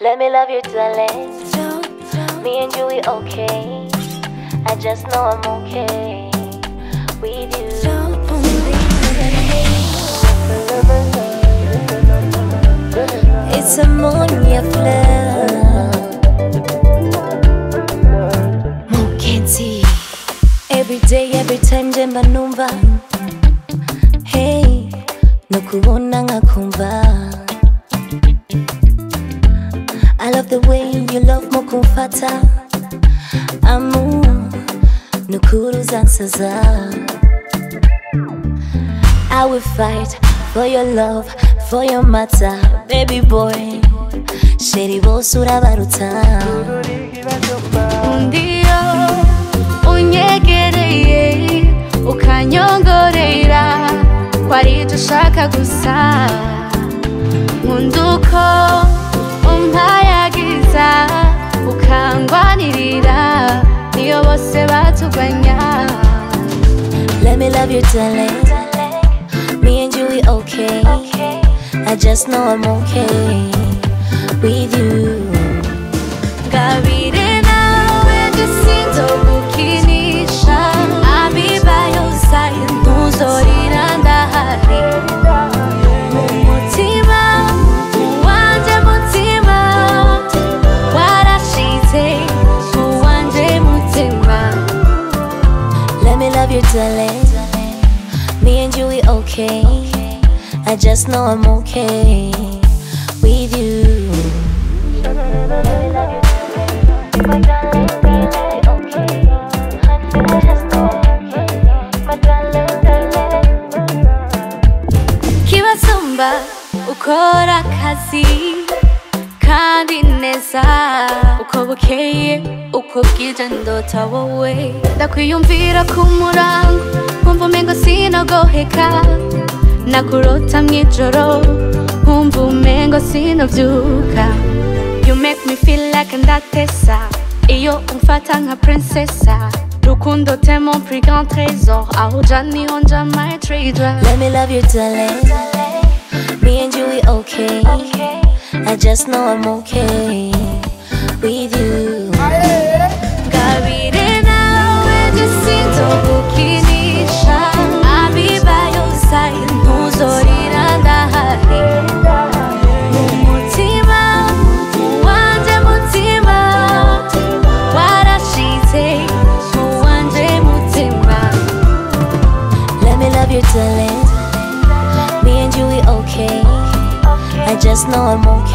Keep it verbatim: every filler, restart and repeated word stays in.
Let me love you, darling. Me and you, we okay. I just know I'm okay with you. It's a Monia Fleur. Mow'Kanzie. Every day, every time, jemba numva. Hey, nokubona nkakwumva. I love the way you love ukwumfata. Amour, Nukuri, uzansaza. I will fight for your love, for your matter, baby boy. Cherie, bose urabaruta. Niyo, unyegerey, ukanyongorera, kwarij ushak gusa. Nkund uko umpayagiza, ukangwanirira, niyo bose baturwanya. Let me love you, darling. Me and you, we okay. I just know I'm okay with you. Ngabire nawe sinzogukinisha. I'll be by your side, ntuzorire ndahari. Mutima, wanje mutima, warashitse wanje mutima. Let me love you, darling. Me and you, we okay. I just know I'm okay with you. Kibasumba, ukora akazi kandi neza, uko bukeye uko bwije ndota wowe. Ndakwiyumvira ku murango, nkumva umengo sinogoheka. Nakurota mwijoro, nkumva umengo sinovyuka. You make me feel like ndatesa, iyo umfata nka princessa. Rukundo t'es mon plus grand trésor, aho jani onja my treasure. Let me love you, darling. Me and you, we okay. I just know I'm okay with you. Ngabire nawe sinzogukinisha. I'll be by your side, ntuzorire ndahari. Mutima, wanje mutima, warashitse wanje mutima. Let me love you, darling. Me and you, we okay. I just know I'm okay